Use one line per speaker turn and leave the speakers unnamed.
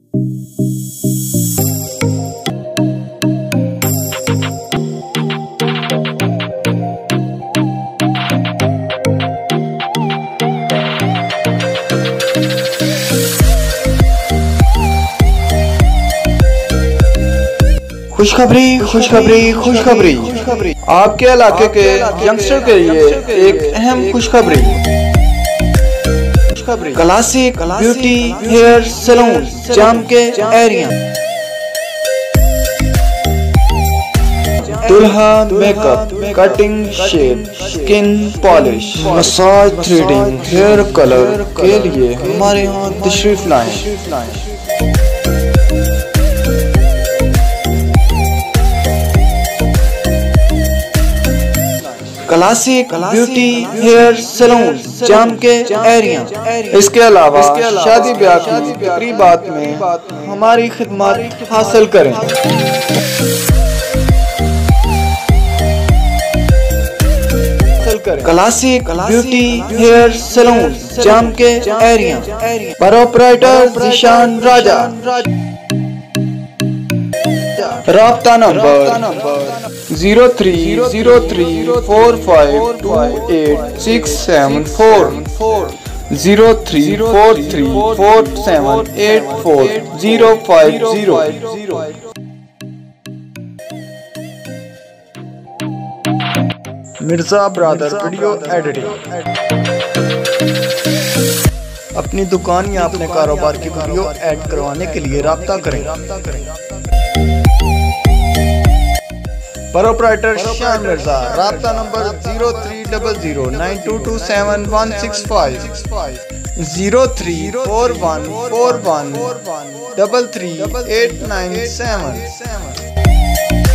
खुशखबरी खुशखबरी खुशखबरी आपके इलाके के यंगस्टर के लिए एक अहम खुशखबरी। क्लासिक ब्यूटी हेयर सैलून जाम के एरिया। दुल्हा makeup, cutting shape, skin polish, massage, threading, hair colour के लिए हमारे यहाँ तशरीफ लाएं। क्लासिक ब्यूटी हेयर सैलून जाम के एरिया। इसके अलावा शादी ब्याह की तकरीबात में हमारी खिदमत हासिल करें। क्लासिक ब्यूटी हेयर सैलून जाम के एरिया। प्रोपराइटर जिशान राजा। राब्ता number 030345286740 034347845050। Mirza brother video editing. अपनी दुकान या अपने कारोबार की वीडियो ऐड करवाने के लिए राब्ता करें। प्रोपराइटर शान मिर्जा। राब्ता नंबर 030092271165 034141333897।